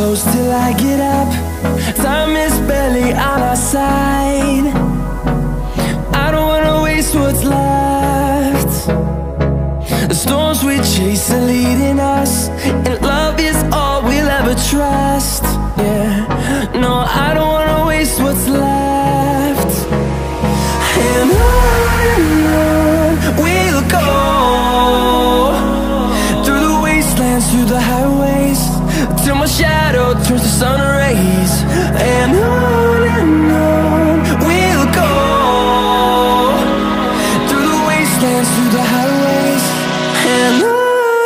close till I get up. Time is barely on our side. I don't wanna waste what's left. The storms we chase are leading us, and love is all we'll ever trust. Yeah, no, I don't wanna waste what's left. And on we'll go, through the wastelands, through the highways, till my shadow turns to sun rays. And on we'll go, through the wastelands, through the highways, and on we'll go.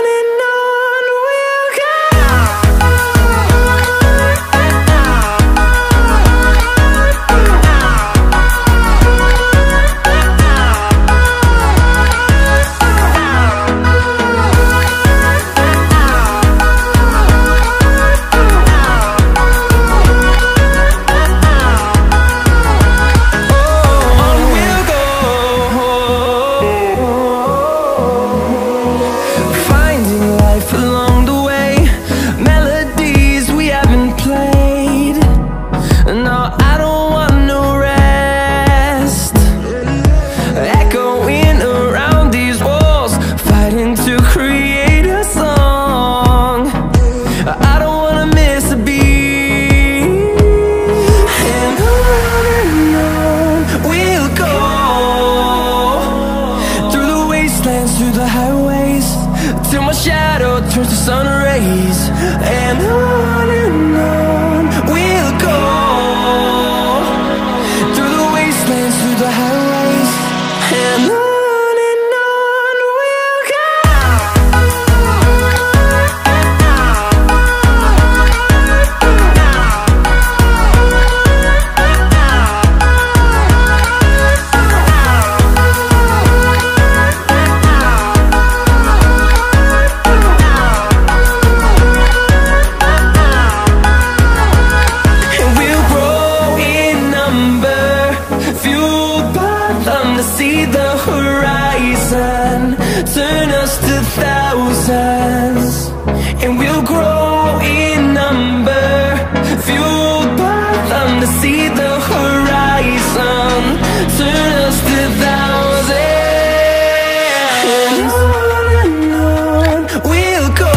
Through the highways, till my shadow turns to sun rays. And on we'll go, through the wastelands, through the highways, and on we'll go. See the horizon, turn us to thousands, and we'll grow in number, fueled by them. To see the horizon, turn us to thousands, and on we'll go,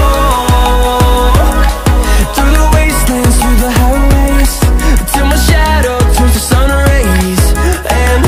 through the wastelands, through the highways, till my shadow turns to sun rays. And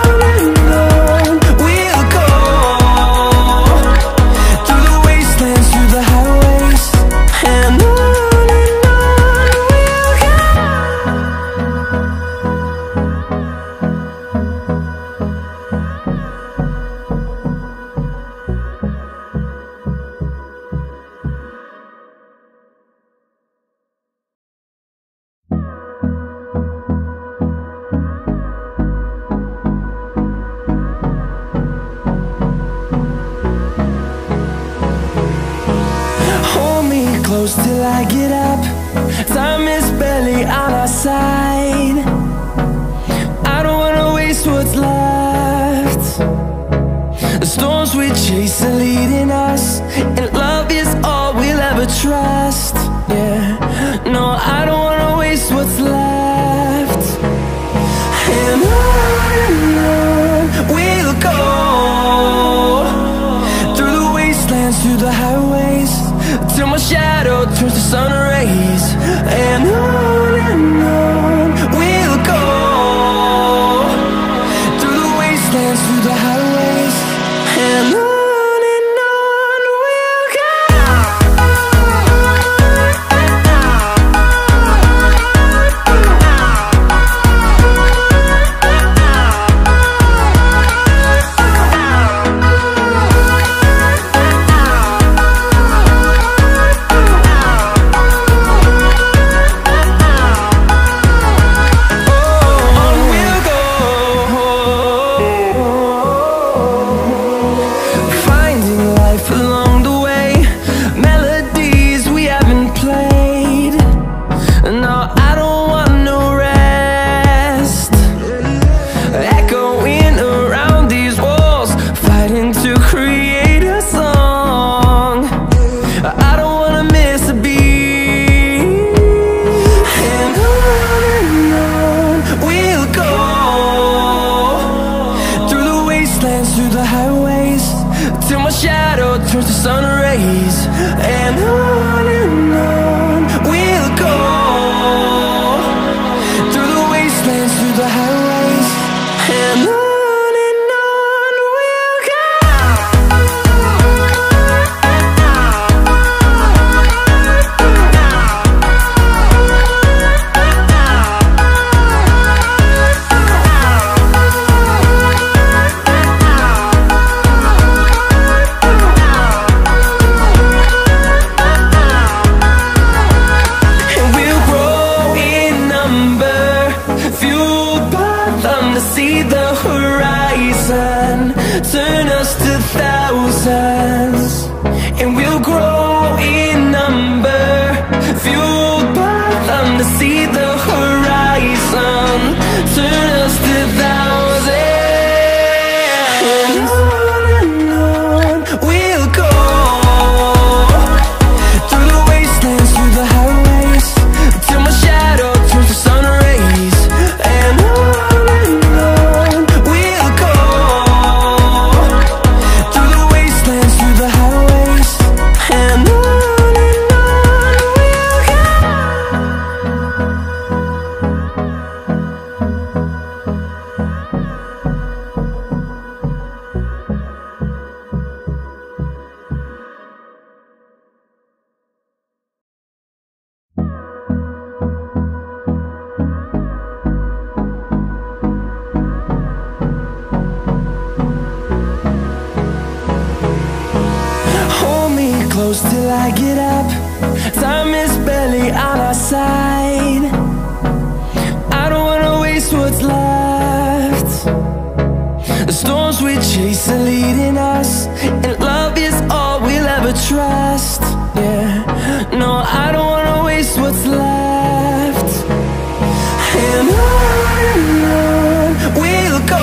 close till I get up. Time is barely on our side. I don't wanna waste what's left. The storms we chase are leading us, and love is all we'll ever trust. Yeah, no, I don't wanna waste what's left. And on we'll go, through the wastelands, through the highways, till my shadow turns to sun rays. And on we'll go, through the wastelands, through the highways, and on we'll go. fueled by them to see the horizon, turn us to thousands, and we'll grow in number. Fueled by them to see the horizon, turn us to thousands, and on we'll go, through the wastelands, through the highways, till my shadow turns to sun rays. And on we'll go, through the wastelands, through the highways, and on we'll go. Hold me close till I get up. Time is barely on our side. I don't wanna waste what's left. The storms we chase are leading us, and love is all we'll ever trust. Yeah, no, I don't wanna waste what's left. And on we'll go,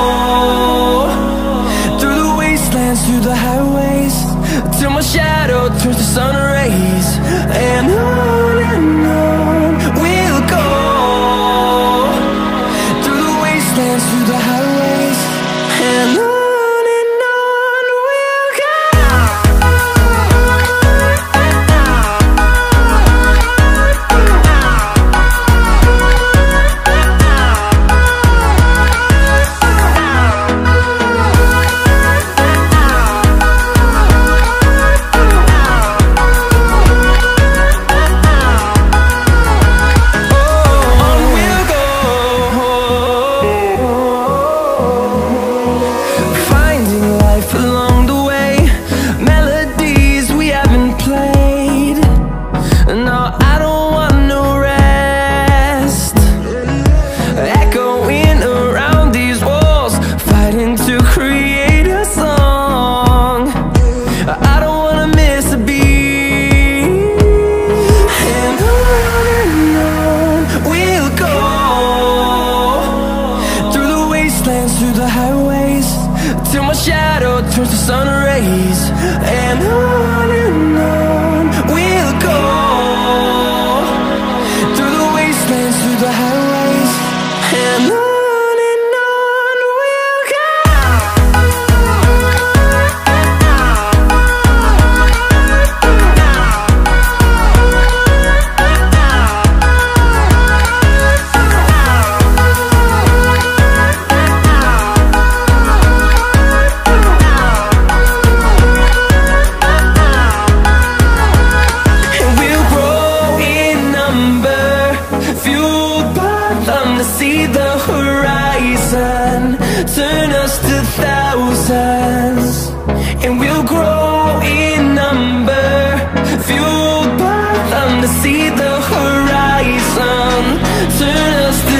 through the wastelands, through the highways, till my shadow turns to sun rays. And on we'll go, through the wastelands, through the highways, and on we'll go. Through the highways, till my shadow turns to sun rays. And on we'll go, through the wastelands, through the highways, and on we'll go. See the horizon, turn us to thousands, and we'll grow in number. Fueled by them to see the horizon, turn us to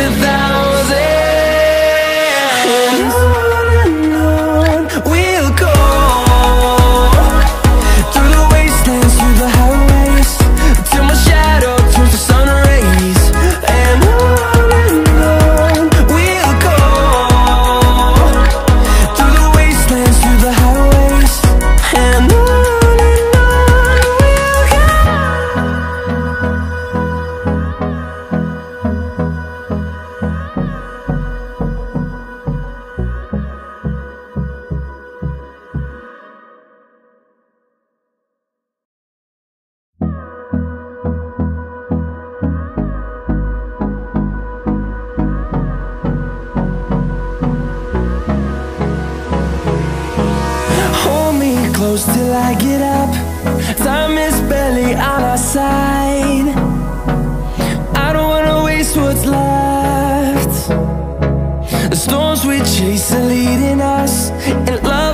thousands, and on we'll go, through the wastelands, through the highways, till my shadow turns to sun rays. And close till I get up. Time is barely on our side. I don't wanna waste what's left. The storms we chase are leading us, and love